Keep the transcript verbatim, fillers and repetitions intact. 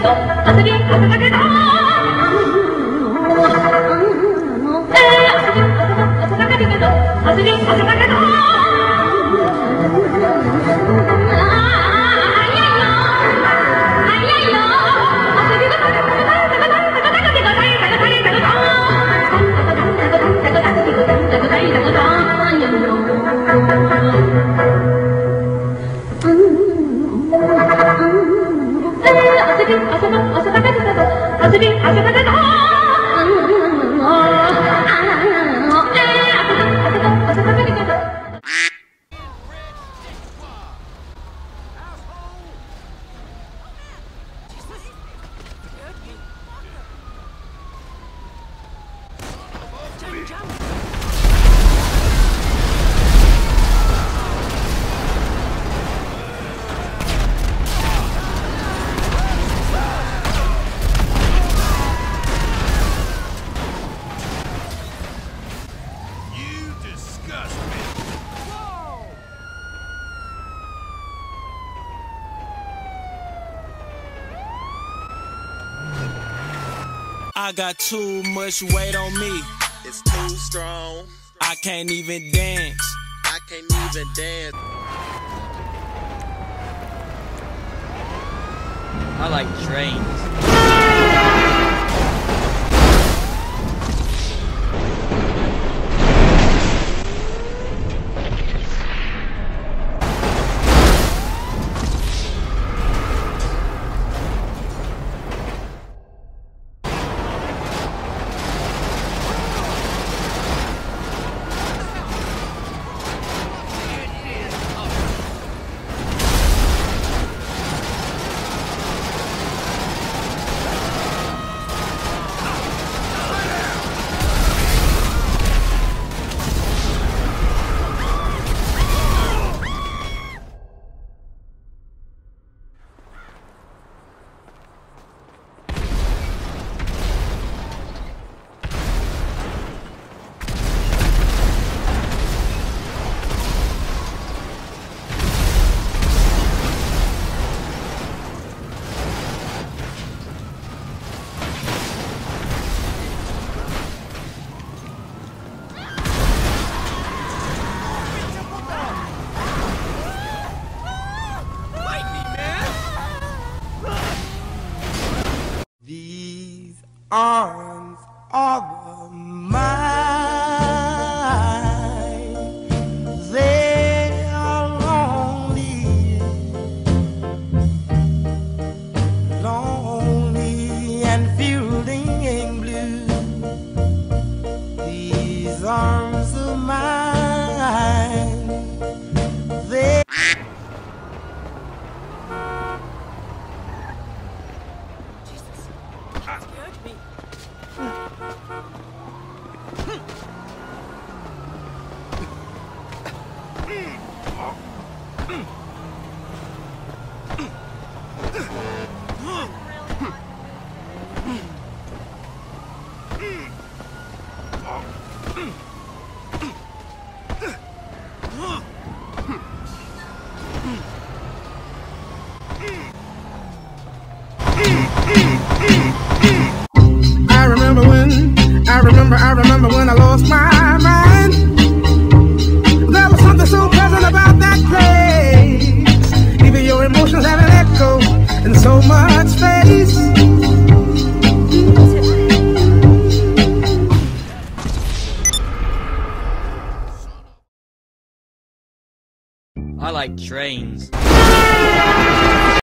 I got too much weight on me. It's too strong. I can't even dance. I can't even dance. I like trains. Arms are mine. They are lonely, lonely and feeling blue. These arms of mine, they I remember when, I remember, I remember when I lost my mind. There was something so pleasant about that place. Even your emotions have an echo in so much space. I like trains.